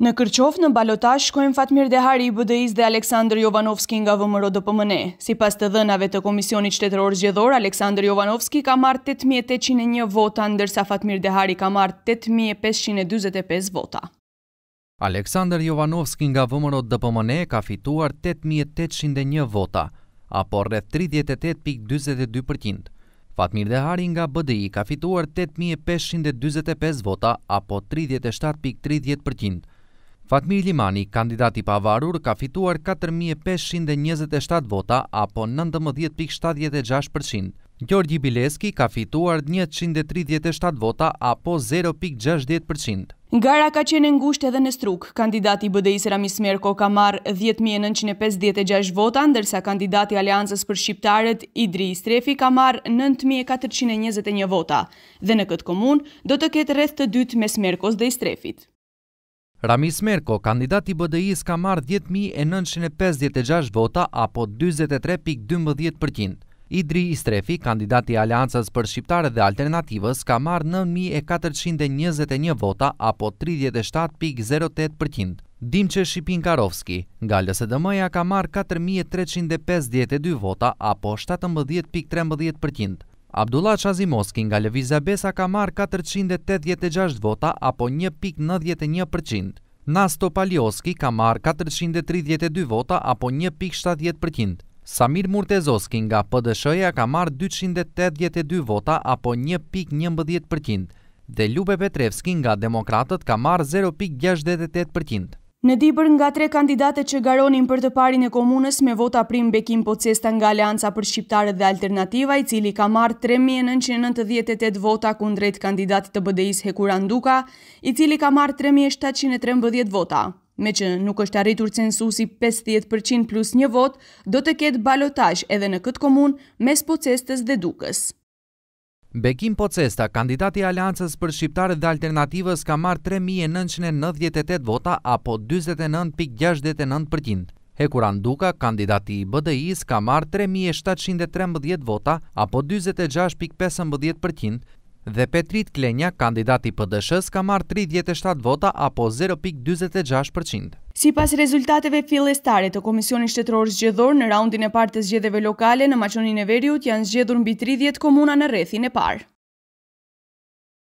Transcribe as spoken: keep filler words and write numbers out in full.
Në Kërqov, në balotazh shkojnë Fatmir Dehari i B D I-s dhe Aleksandër Jovanovskin nga V M R O D P M N. Sipas të dhënave të Komisionit Shtetëror Zgjedhor, Aleksandër Jovanovski ka marrë tetë mijë e tetëqind e një vota, ndërsa Fatmir Dehari ka marrë tetë mijë e pesëqind e dyzet e pesë vota. Aleksandër Jovanovski nga V M R O D P M N ka fituar tetë mijë e tetëqind e një vota, apo rreth tridhjetë e tetë pikë dyzet e dy përqind. Fatmir Dehari nga B D I ka fituar tetë mijë e pesëqind e dyzet e pesë vota, apo tridhjetë e shtatë pikë tridhjetë përqind. Fatmir Limani, kandidati i pavarur, ka fituar katër mijë e pesëqind e njëzet e shtatë vota, apo nëntëmbëdhjetë pikë shtatëdhjetë e gjashtë përqind. Gjorgji Bileski ka fituar njëqind e tridhjetë e shtatë vota, apo zero pikë gjashtëdhjetë përqind. Gara ka qenë ngushtë edhe në Strugë. Kandidati i B D I-s Merko ka marrë dhjetë mijë e nëntëqind e pesëdhjetë e gjashtë vota, ndërsa kandidati i Aleancës për Shqiptarët Dibër ka marrë nëntë mijë e katërqind e njëzet e një vota, dhe në këtë komunë do të ketë rreth të dytë mes Merkos dhe Strefit. Merko, kandidati i B D I-s, ka marrë dhjetë mijë e nëntëqind e pesëdhjetë e gjashtë vota, apo dyzet e tre pikë dymbëdhjetë përqind. Idri Strefi, kandidati i Aleancës për Shqiptarët dhe Alternativës, ka marrë nëntë mijë e katërqind e njëzet e një vota, apo tridhjetë e shtatë pikë zero tetë përqind. Dimqe Shqipinkarovski nga L S D M-ja ka marrë katër mijë e treqind e pesëdhjetë e dy vota, apo shtatëmbëdhjetë pikë trembëdhjetë përqind. Abdullah Çazimoski nga Lëvizja Besa ka marrë katërqind e tetëdhjetë e gjashtë vota, apo një pikë nëntëdhjetë e një përqind. Nasto Palioski ka marrë katërqind e tridhjetë e dy vota, apo një pikë shtatëdhjetë përqind. Samir Murtezoski nga P D S H-ja ka marrë dyqind e tetëdhjetë e dy vota, apo një pikë njëmbëdhjetë përqind. Dhe Lube Petrevski nga Demokratët ka marrë zero pikë gjashtëdhjetë e tetë përqind. Në Dibër, nga tre kandidatët që garonin për të parin e komunës me vota prin bekim Pocesta nga Aleanca për Shqiptarët dhe Alternativa, i cili ka marrë tre mijë e nëntëqind e nëntëdhjetë e tetë vota kundrejt kandidatit të B D I-s Hekuranduka, i cili ka marrë tre mijë e shtatëqind e trembëdhjetë vota. Me që nuk është arritur censusi pesëdhjetë përqind plus një vot, do të ketë balotazh edhe në këtë komunë mes Pocestës dhe Dukës. Bekim Pocesta, kandidati i Aleancës për Shqiptarët dhe Alternativës, ka marrë tre mijë e nëntëqind e nëntëdhjetë e tetë vota, apo dyzet e nëntë pikë gjashtëdhjetë e nëntë përqind. Hekuranduka, kandidati i B D I-s, ka marrë tre mijë e shtatëqind e trembëdhjetë vota, apo dyzet e gjashtë pikë pesëmbëdhjetë përqind, dhe Petrit Klenja, kandidati i P D S H-s, ka marrë tridhjetë e shtatë vota, apo zero pikë dyzet e gjashtë përqind. Sipas rezultateve fillestare të Komisionit Shtetëror Zgjedhor, në raundin e parë të zgjedhjeve lokale në Maqoninë e Veriut janë zgjedhur mbi tridhjetë komuna në rrethin e parë.